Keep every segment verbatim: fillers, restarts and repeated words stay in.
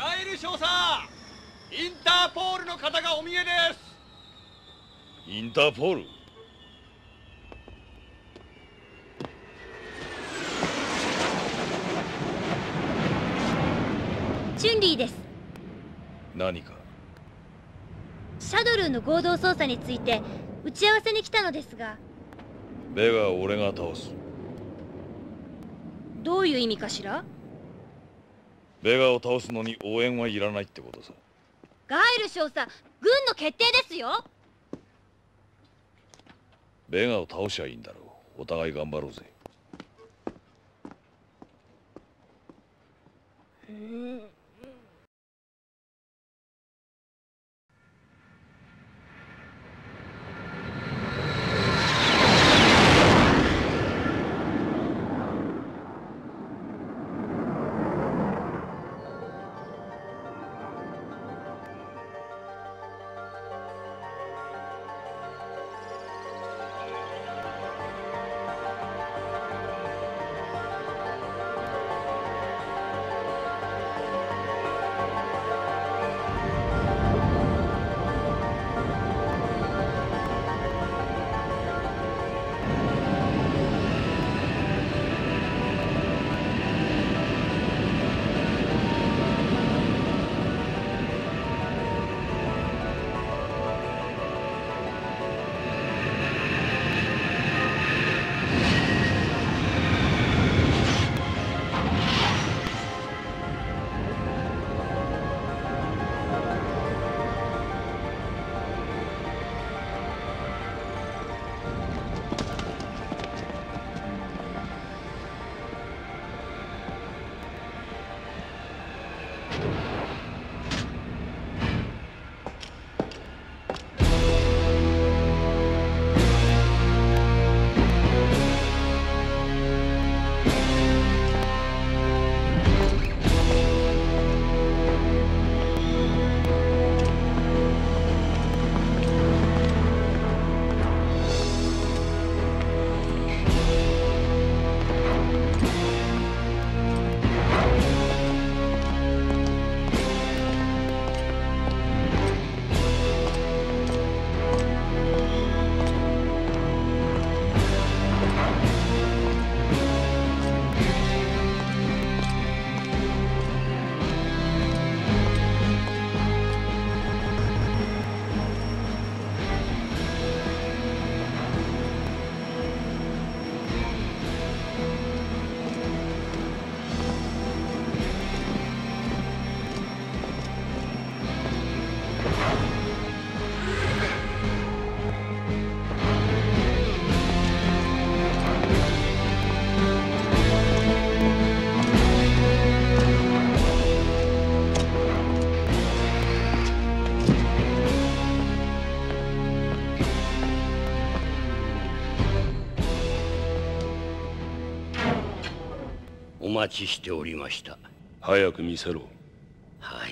ガエル少佐、インターポールの方がお見えです。 インターポール？ チュンリーです。 何か？ シャドルーの合同捜査について打ち合わせに来たのですが。 ベガは俺が倒す。 どういう意味かしら？ ベガを倒すのに応援はいらないってことさ。 ガエル少佐、軍の決定ですよ。 ベガを倒しゃいいんだろう。お互い頑張ろうぜ。 うーん。 お待ちしておりました。 早く見せろ。 はい。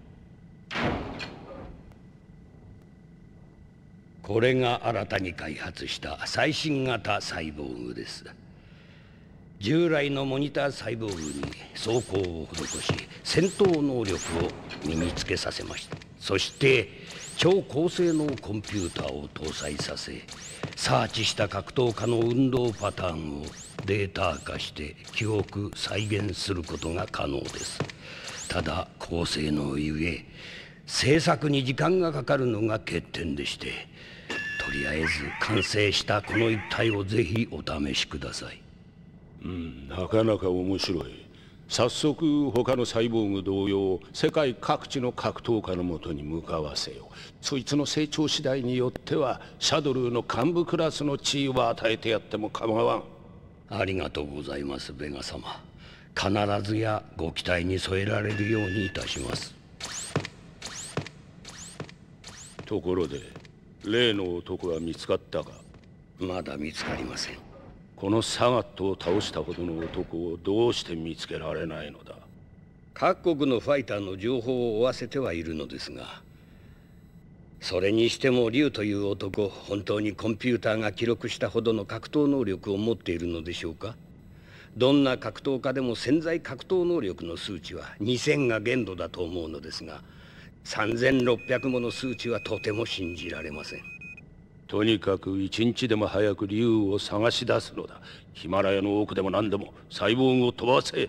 これが新たに開発した最新型サイボーグです。従来のモニターサイボーグに装甲を施し戦闘能力を身につけさせました。そして超高性能コンピューターを搭載させ、サーチした格闘家の運動パターンをデータ化して記憶再現することが可能です。ただ高性能ゆえ制作に時間がかかるのが欠点でして、とりあえず完成したこの一体をぜひお試しください。 うん、なかなか面白い。早速他のサイボーグ同様、世界各地の格闘家のもとに向かわせよ。そいつの成長次第によってはシャドルーの幹部クラスの地位を与えてやっても構わん。 ありがとうございます、ベガ様。必ずやご期待に添えられるようにいたします。 ところで例の男は見つかったか？ まだ見つかりません。 このサガットを倒したほどの男をどうして見つけられないのだ？ 各国のファイターの情報を追わせてはいるのですが、それにしてもリュウという男、本当にコンピューターが記録したほどの格闘能力を持っているのでしょうか？ どんな格闘家でも潜在格闘能力の数値はにせんが限度だと思うのですが、さんぜんろっぴゃくもの数値はとても信じられません。 とにかく一日でも早く竜を探し出すのだ。ヒマラヤの奥でも何でもサイボーグを飛ばせ。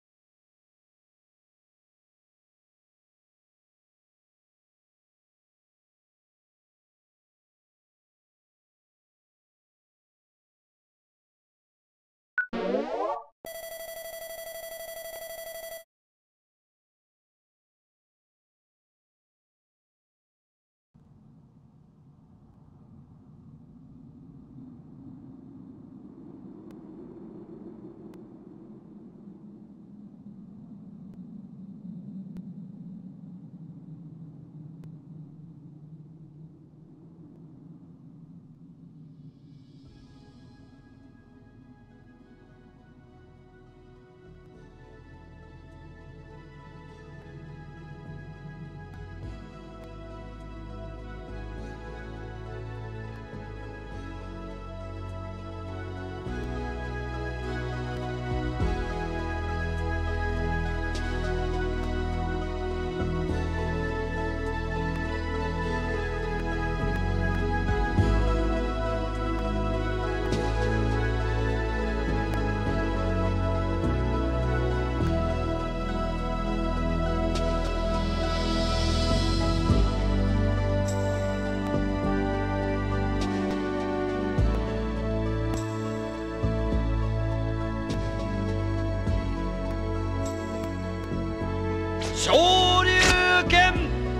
昇竜拳。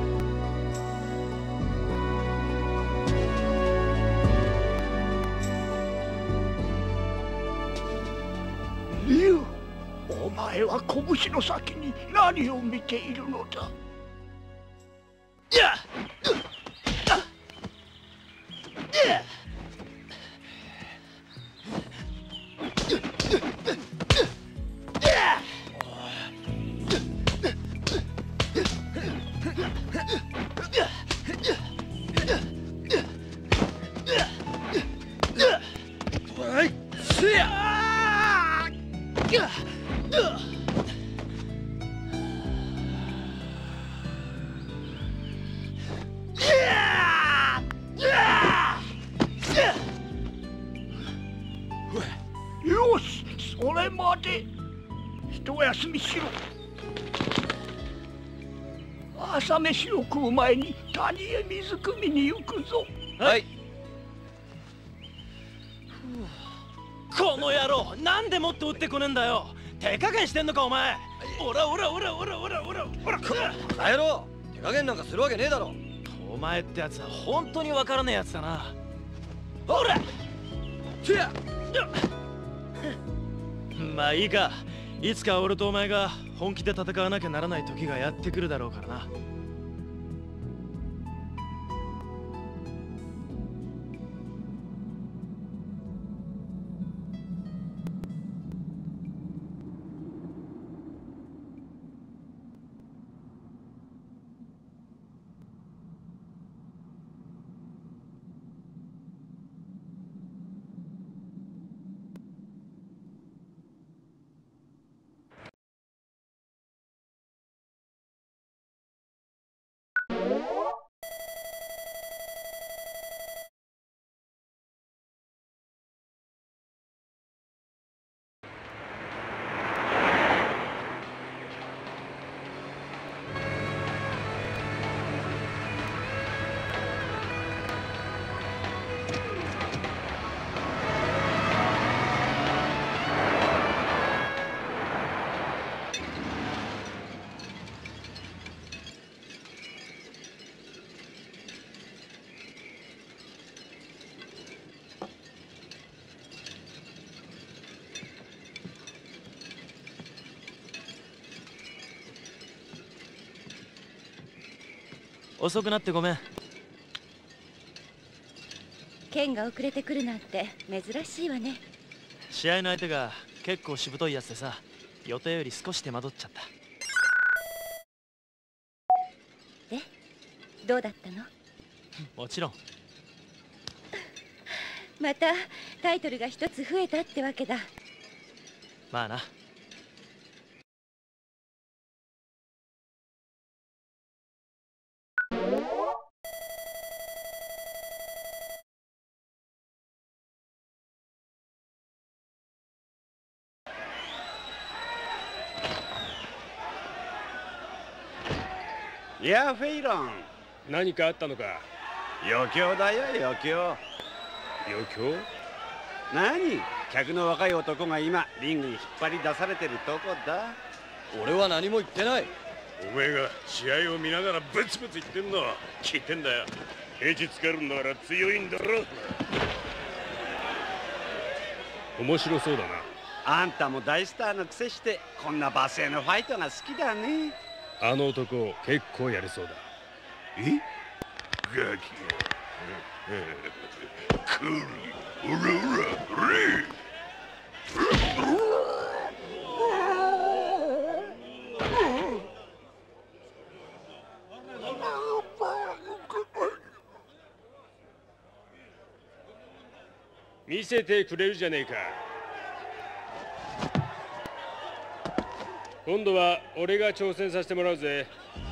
竜、お前は拳の先に何を見ているのだ。 いやよし、それまで一休みしろ。朝飯を食う前に谷へ水汲みに行くぞ。 はい。 この野郎、なんでもっと打ってこねえんだよ。手加減してんのかお前。おらおらおらおらおらおらおら。 バカ野郎、手加減なんかするわけねえだろ。 お前ってやつは本当にわからねえやつだな。ほらまあいいか。いつか俺とお前が本気で戦わなきゃならない時がやってくるだろうからな。遅くなってごめん。 剣が遅れてくるなんて珍しいわね。 試合の相手が結構しぶといやつでさ、予定より少し手間取っちゃった。 で、どうだったの？ もちろん。 またタイトルが一つ増えたってわけだ。 まあな。 いや、フェイロン。 何かあったのか？ 余興だよ、余興。 余興？ 何？客の若い男が今リングに引っ張り出されてるとこだ。 俺は何も言ってない。 お前が試合を見ながらブツブツ言ってんの聞いてんだよ。ケチつけるんだから強いんだろ。面白そうだな。 あんたも大スターのくせしてこんな罵声のファイトが好きだね。 あの男結構やりそうだ。 え？ ガキ。クーリ、オラオラ、レイ。見せてくれるじゃねえか。今度は俺が挑戦させてもらうぜ。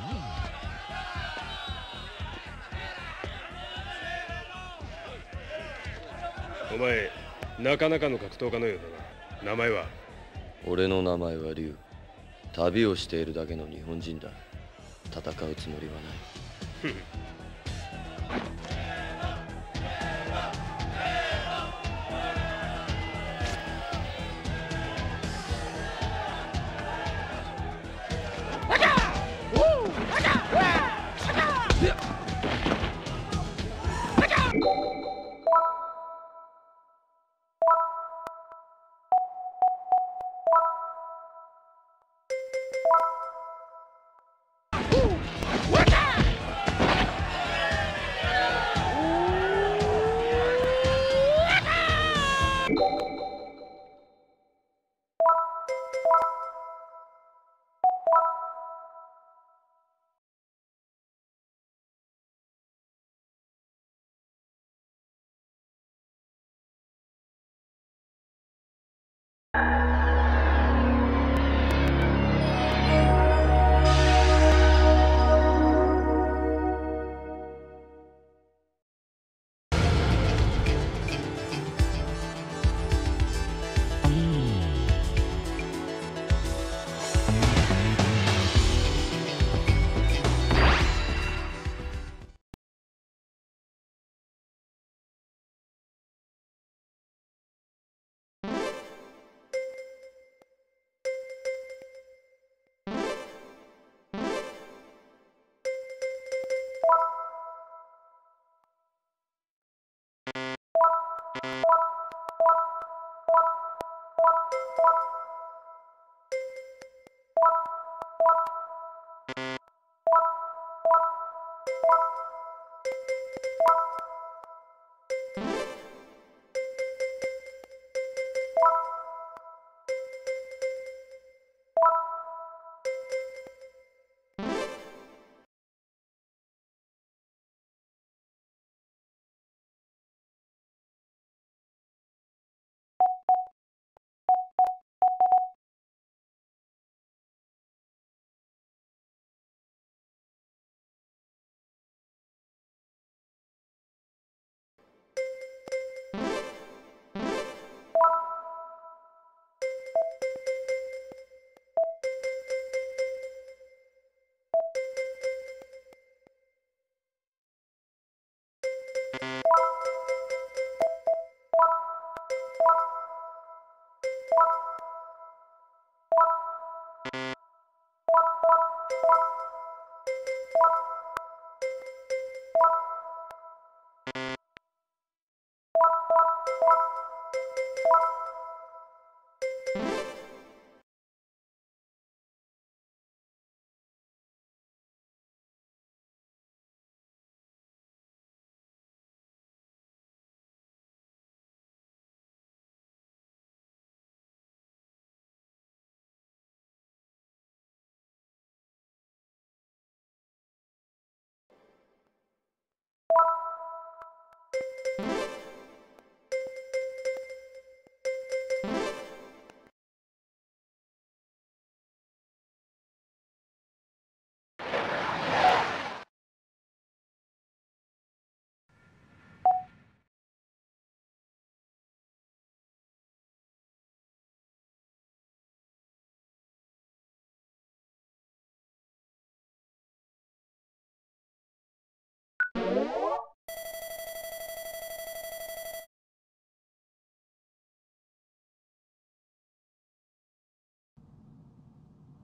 お前、なかなかの格闘家のようだな。名前は？ 俺の名前は龍。旅をしているだけの日本人だ。戦うつもりはない。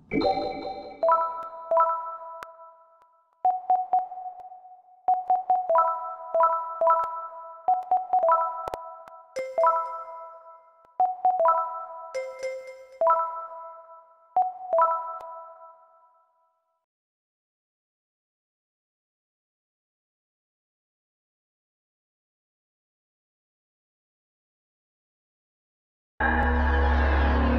う